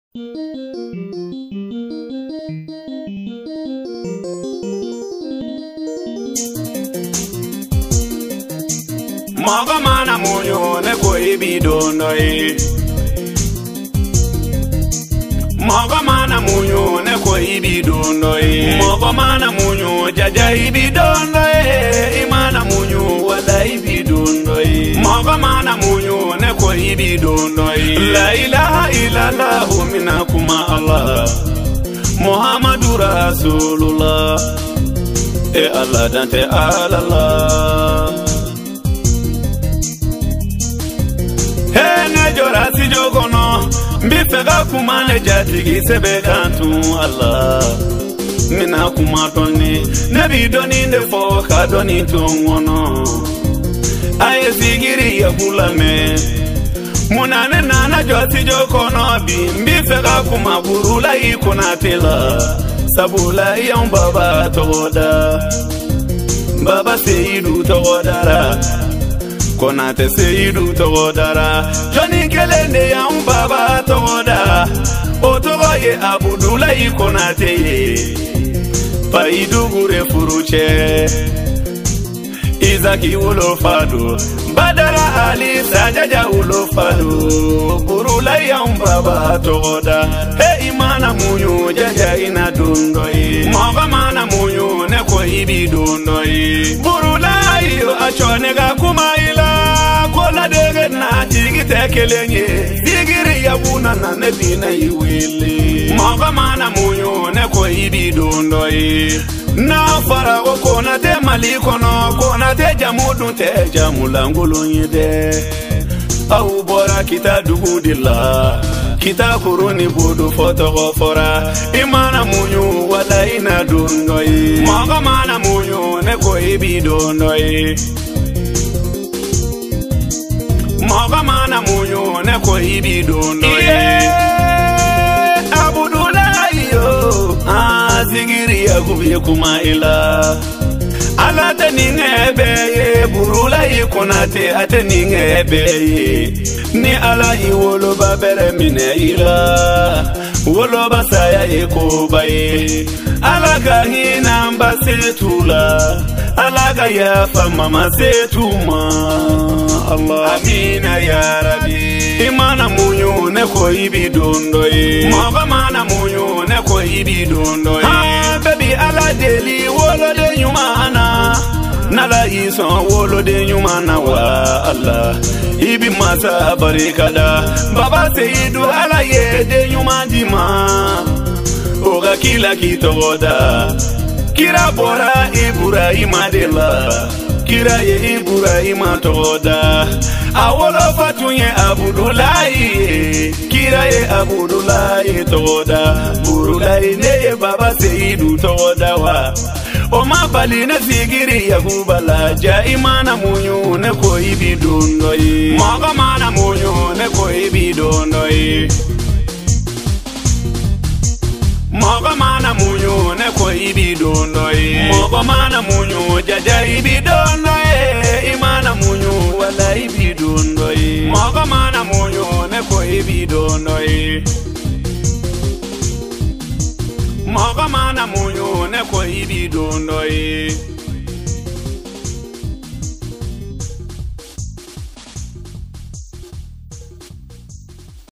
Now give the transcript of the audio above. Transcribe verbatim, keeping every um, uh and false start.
Moga mana munyo ne ko ibi dondo e. Moga mana munyo ne ko ibi dondo e. Moga mana munyo jaja ibi dondo e. Imana munyo wala ibi dondo e. Moga mana munyo ne ko ibi dondo e. La ilaha illallah minakuma Allah Muhammadu Rasulullah e Allah dante Allah. Hene jora si jogono mbifega kumane jatigi sebe kantu Allah mina kumatoni nabi doni ndefo kadoni tongono aye sigiri ya bulame munane nana joti jogono bi mbifega kumaburula ikuna tela sabula ya baba toda baba seidu todara Konate Seidu Togodara Johnny Kelende Yam Baba Togoda Otoye Abudulai Konate Paidu Gure Furuche Izaki Ulofadu Badara Ali Sajaja Ulofadu Burulai Yam Baba Togoda He Imana Munyu Jaja Ina Dundoi Moga Mana Munyu Neko Ibi Dundoi Burulai Achonega Kumaila Kola dege na jigi tekelenye Digiri ya buna na nebi na iwili Moga mana munyo neko ibi dondoi Na farago kona te malikono Kona te jamudu te jamulangulu nyide Au bora kita dugudila Kita kuruni budu fotogo fora Imana munyo wala ina dondoi Moga mana munyo neko ibi dondoi Moga mana munyo ne ko ibi dondo yeah. Abudulai yo azigiri ya kubi kuma ila ala taninge beye burula yikunate ataninge beye ni ala iwolo babere mine ila wolo basaya ikobaye ala kahina mbasetula ala kaya fama setuma Allah amina ya Rabbi Imana munyo ne ko ibi dondo e Moga mana munyo ne ko ibi dondo e Ah baby ala deli wolo de nyumana Nala iso wolo de nyumana wa Allah Ibi masa barikada Baba Seidu ala ye de nyumandima Oga kila kitogoda Kira bora Ibrahima de la Kira ye Ibrahima toda Awolo fatunye Abudulai Kira ye Abudulai toda Burulai ne Baba Seidu toda wa Oma bali na sigiri ya hubala Ja imana munyu ne ko ibi dondoi Moga mana munyu ne ko ibi dondoi Moga mana munyu ne ko ibi dondoi Moga mana munyu jaja ibi dondoi Imana munyu wala ibi dondoi Moga mana munyu ne ko ibi dondoi Moga mana munyu ne ko ibi dondoi